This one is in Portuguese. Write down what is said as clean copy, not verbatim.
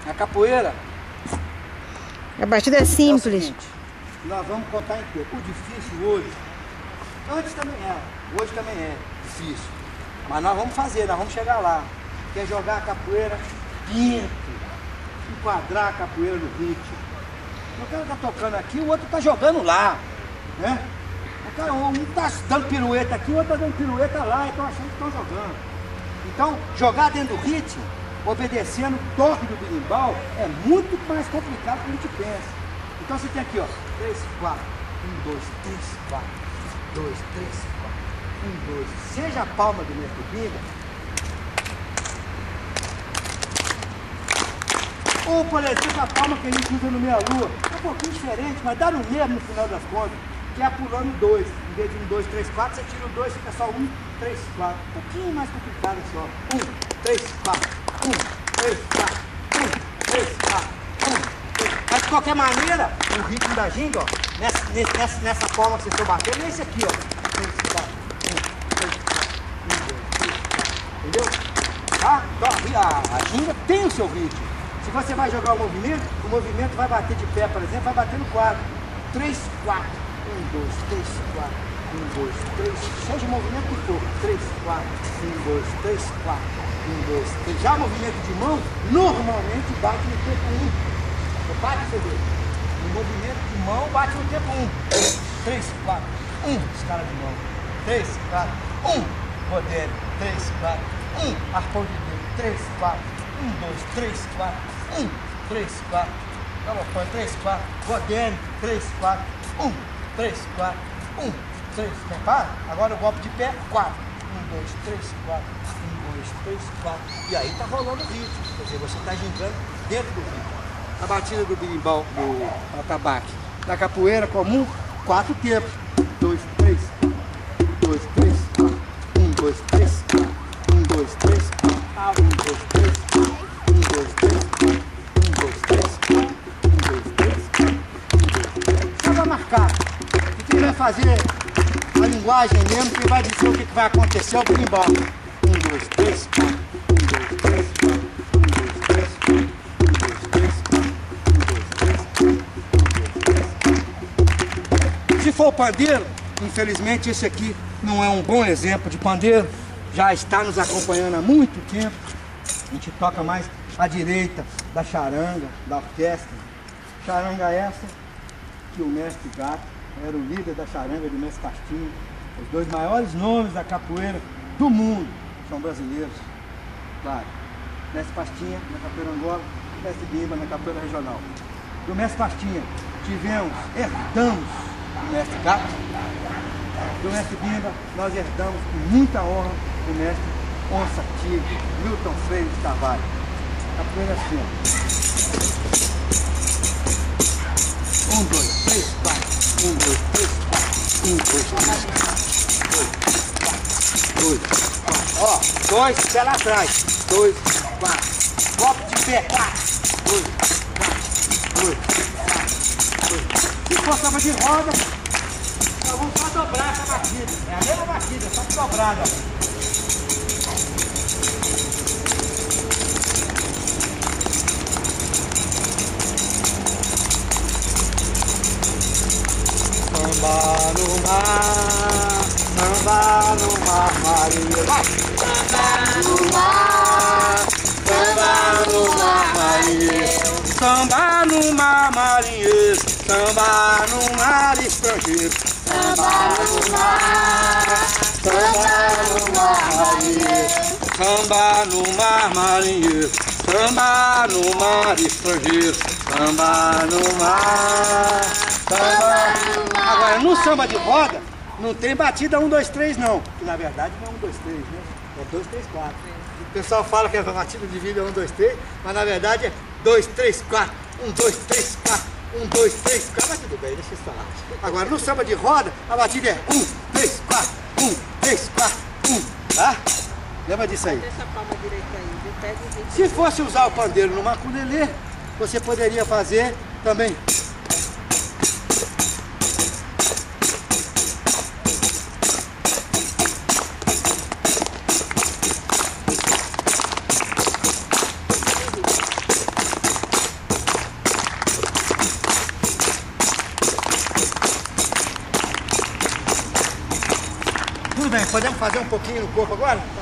A capoeira... A batida é simples. É o seguinte, nós vamos contar em quê? O difícil hoje, antes também era, hoje também é difícil. Mas nós vamos fazer, nós vamos chegar lá. Quer jogar a capoeira dentro, enquadrar a capoeira no ritmo. O cara tá tocando aqui, o outro tá jogando lá, né? O cara, um tá dando pirueta aqui, o outro tá dando pirueta lá, e estão achando que estão jogando. Então, jogar dentro do ritmo, obedecendo o toque do berimbau, é muito mais complicado do que a gente pensa. Então você tem aqui, ó, 3, 4, 1, 2, 3, 4, 2, 3, 4, 1, 2. Seja a palma do mestre Bimba, ou, por exemplo, a palma que a gente usa no meia-lua, é um pouquinho diferente, mas dá no mesmo no final das contas, que é pulando 2. Em vez de 1, 2, 3, 4, você tira o 2, fica só 1, 3, 4. Um pouquinho mais complicado assim, ó. 1, 3, 4, 1, 3, 4, 1, 3, 4, 1, 3. Mas de qualquer maneira, o ritmo da ginga, ó, nessa palma que vocês estão batendo, é esse aqui, ó. 3, 4, 1, 3, 4, 1, 2, 3, 4. Entendeu? Tá? Então, a ginga tem o seu ritmo. Se você vai jogar o movimento vai bater de pé, por exemplo, vai bater no 4. 3, 4. 1, 2, 3, 4. 1, 2, 3. Seja o movimento que for. 3, 4. 1, 2, 3, 4. 1, 2, 3. Já o movimento de mão, normalmente bate no tempo 1. Repare pra você ver. O movimento de mão bate no tempo 1. 3, 4. 1. Escala de mão. 3, 4. 1. Rodelho. 3, 4. 1. Arpão de dedo. 3, 4. 1, 2, 3, 4, 1, 3, 4, galopão, 3, 4, Godene, 3, 4, 1, 3, 4, 1, 3, repara? Agora o golpe de pé, 4, 1, 2, 3, 4, 1, 2, 3, 4, e aí tá rolando o ritmo, quer dizer, você tá gingando dentro do ritmo. A batida do berimbau, do atabaque, da capoeira comum, 4 tempos, 2, 3, 2, 3, 4, 1, 2, 3, 4, 1, 2, 3, 4, 1, 2, 3, 4. 1, 2, 3, 4. 1, 2, 3, 4. 1, 2, 3, 4. 1, 2, 3. Só vai marcar. E quem vai fazer a linguagem mesmo, quem vai dizer o que vai acontecer é o berimbau. 1, 2, 3, 4. 1, 2, 3, 4. 1, 2, 3, 4. 1, 2, 3, 4. 1, 2, 3, 4. Se for o pandeiro, infelizmente esse aqui não é um bom exemplo de pandeiro. Já está nos acompanhando há muito tempo. A gente toca mais à direita da charanga, da orquestra. Charanga essa que o mestre Gato era o líder da charanga do mestre Pastinha. Os dois maiores nomes da capoeira do mundo são brasileiros. Claro, mestre Pastinha na capoeira Angola, mestre Bimba na capoeira regional. Do mestre Pastinha herdamos o mestre Gato. Do mestre Bimba nós herdamos com muita honra o mestre Onça Tigre, Milton Freire de Carvalho. Capoeira assim, ó. 1, 2, 3, 4. 1, 2, 3, 4. 1, 2, 3, 4. 2, 4. Ó, 2, pé lá atrás. 2, 4. Golpe de pé, 4. 2, 4. 2, 4. 2. Se for samba de roda, nós vamos só dobrar essa batida. É a mesma batida, só que dobrada. Samba no mar, Maria. Samba no mar, marinheiro. Samba no mar, marinheiro. Samba no mar, estrangeiro. Samba no mar, marinheiro. Samba no mar, marinheiro. Samba no mar, estrangeiro. Samba no mar. Samba no mar. Agora, no samba de roda, não tem batida 1, 2, 3 não. Que na verdade não é 1, 2, 3, né? É 2, 3, 4. O pessoal fala que a batida de vida é 1, 2, 3, mas na verdade é 2, 3, 4. 1, 2, 3, 4. 1, 2, 3, 4. Mas tudo bem, deixa eu falar. Agora, no samba de roda, a batida é 1, 3, 4. 1, 3, 4. 1. Tá? Lembra disso aí? Deixa a palma direita aí, viu? Pega o ritmo. Se fosse usar o pandeiro no maculelê, você poderia fazer também. Tudo bem, podemos fazer um pouquinho no corpo agora?